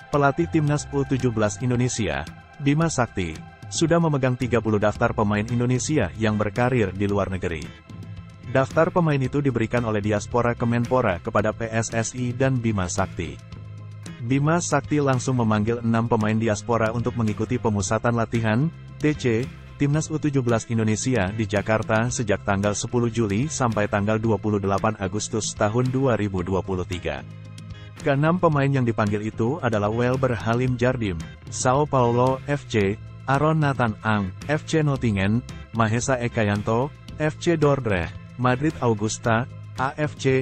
Pelatih Timnas U17 Indonesia, Bima Sakti, sudah memegang 30 daftar pemain Indonesia yang berkarir di luar negeri. Daftar pemain itu diberikan oleh Diaspora Kemenpora kepada PSSI dan Bima Sakti. Bima Sakti langsung memanggil 6 pemain diaspora untuk mengikuti pemusatan latihan, TC, Timnas U17 Indonesia di Jakarta sejak tanggal 10 Juli sampai tanggal 28 Agustus tahun 2023. Ke-6 pemain yang dipanggil itu adalah Welber Halim Jardim, Sao Paulo FC, Aaron Nathan Ang, FC Nottingham, Mahesa Ekayanto, FC Dordrecht, Madrid Augusta, AFC,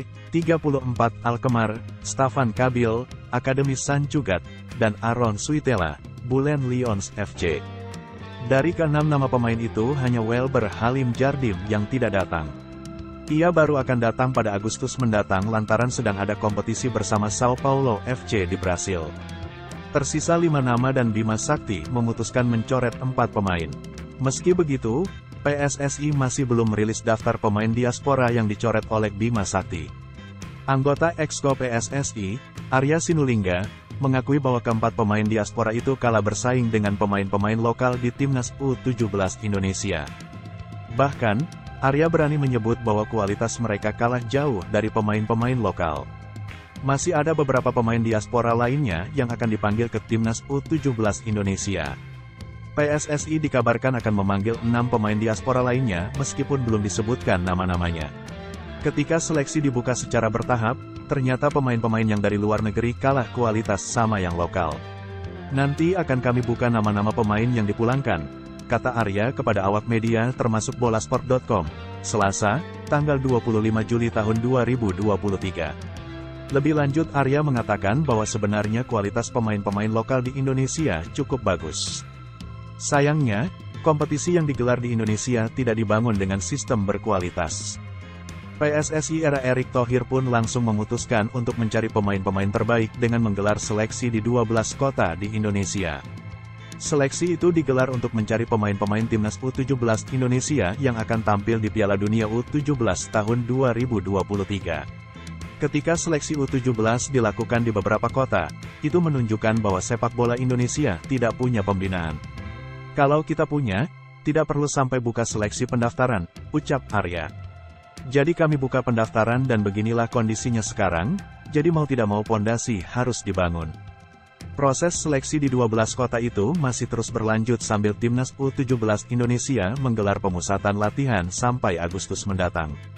34 Alkmaar, Stavan Kabil, Akademi San Cugat, dan Aaron Suitela, Bulen Lions FC. Dari ke-6 nama pemain itu hanya Welber Halim Jardim yang tidak datang. Ia baru akan datang pada Agustus mendatang lantaran sedang ada kompetisi bersama Sao Paulo FC di Brasil. Tersisa 5 nama dan Bima Sakti memutuskan mencoret 4 pemain. Meski begitu, PSSI masih belum merilis daftar pemain diaspora yang dicoret oleh Bima Sakti. Anggota Exco PSSI, Arya Sinulinga, mengakui bahwa keempat pemain diaspora itu kalah bersaing dengan pemain-pemain lokal di Timnas U17 Indonesia. Bahkan, Arya berani menyebut bahwa kualitas mereka kalah jauh dari pemain-pemain lokal. Masih ada beberapa pemain diaspora lainnya yang akan dipanggil ke Timnas U17 Indonesia. PSSI dikabarkan akan memanggil 6 pemain diaspora lainnya meskipun belum disebutkan nama-namanya. Ketika seleksi dibuka secara bertahap, ternyata pemain-pemain yang dari luar negeri kalah kualitas sama yang lokal. Nanti akan kami buka nama-nama pemain yang dipulangkan, kata Arya kepada awak media termasuk Bolasport.com, Selasa, tanggal 25 Juli tahun 2023. Lebih lanjut Arya mengatakan bahwa sebenarnya kualitas pemain-pemain lokal di Indonesia cukup bagus. Sayangnya, kompetisi yang digelar di Indonesia tidak dibangun dengan sistem berkualitas. PSSI era Erick Thohir pun langsung memutuskan untuk mencari pemain-pemain terbaik dengan menggelar seleksi di 12 kota di Indonesia. Seleksi itu digelar untuk mencari pemain-pemain Timnas U17 Indonesia yang akan tampil di Piala Dunia U17 tahun 2023. Ketika seleksi U17 dilakukan di beberapa kota, itu menunjukkan bahwa sepak bola Indonesia tidak punya pembinaan. Kalau kita punya, tidak perlu sampai buka seleksi pendaftaran, ucap Arya. Jadi kami buka pendaftaran dan beginilah kondisinya sekarang, jadi mau tidak mau pondasi harus dibangun. Proses seleksi di 12 kota itu masih terus berlanjut sambil Timnas U17 Indonesia menggelar pemusatan latihan sampai Agustus mendatang.